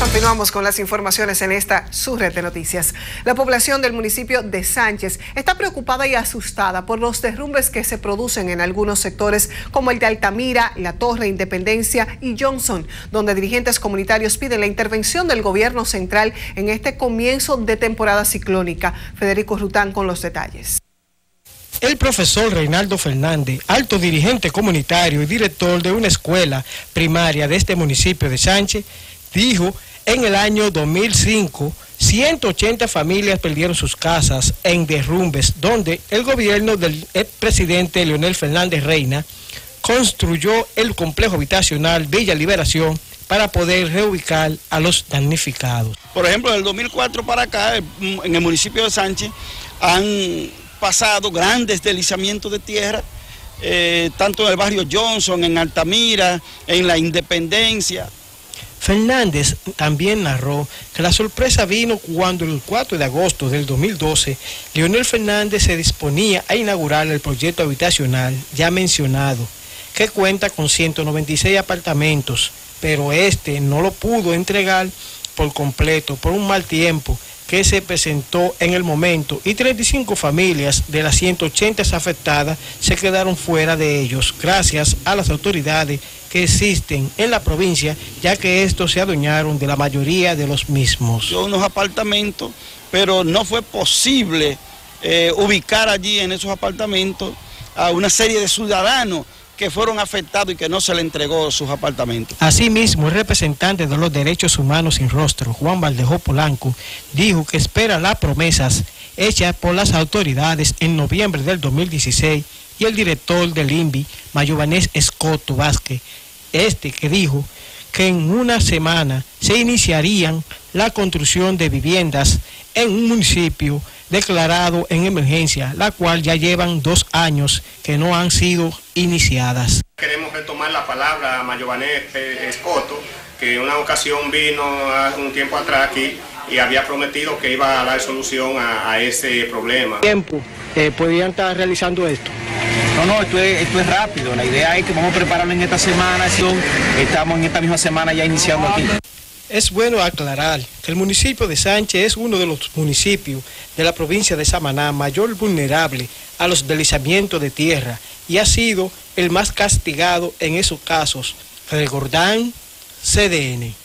Continuamos con las informaciones en esta su red de noticias. La población del municipio de Sánchez está preocupada y asustada por los derrumbes que se producen en algunos sectores como el de Altamira, La Torre, Independencia y Johnson, donde dirigentes comunitarios piden la intervención del gobierno central en este comienzo de temporada ciclónica. Federico Rután con los detalles. El profesor Reinaldo Fernández, alto dirigente comunitario y director de una escuela primaria de este municipio de Sánchez, dijo en el año 2005, 180 familias perdieron sus casas en derrumbes, donde el gobierno del expresidente Leonel Fernández Reina construyó el complejo habitacional Villa Liberación para poder reubicar a los damnificados. Por ejemplo, del 2004 para acá, en el municipio de Sánchez, han pasado grandes deslizamientos de tierra, tanto en el barrio Johnson, en Altamira, en la Independencia. Fernández también narró que la sorpresa vino cuando el 4 de agosto del 2012, Leonel Fernández se disponía a inaugurar el proyecto habitacional ya mencionado, que cuenta con 196 apartamentos, pero este no lo pudo entregar por completo por un mal tiempo que se presentó en el momento, y 35 familias de las 180 afectadas se quedaron fuera de ellos, gracias a las autoridades que existen en la provincia, ya que estos se adueñaron de la mayoría de los mismos. Unos apartamentos, pero no fue posible ubicar allí en esos apartamentos a una serie de ciudadanos que fueron afectados y que no se le entregó sus apartamentos. Asimismo, el representante de los derechos humanos sin rostro, Juan Valdejo Polanco, dijo que espera las promesas hechas por las autoridades en noviembre del 2016 y el director del INVI, Mayobanés Escoto Vázquez, que dijo que en una semana se iniciarían la construcción de viviendas en un municipio declarado en emergencia, la cual ya llevan 2 años que no han sido iniciadas. Queremos retomar la palabra a Mayobanés Escoto, que en una ocasión vino hace un tiempo atrás aquí y había prometido que iba a dar solución a ese problema. ¿Tiempo podrían estar realizando esto? No, esto es rápido. La idea es que vamos a prepararlo en esta semana. Estamos en esta misma semana ya iniciando aquí. Es bueno aclarar que el municipio de Sánchez es uno de los municipios de la provincia de Samaná mayor vulnerable a los deslizamientos de tierra y ha sido el más castigado en esos casos. Federico Rután, CDN.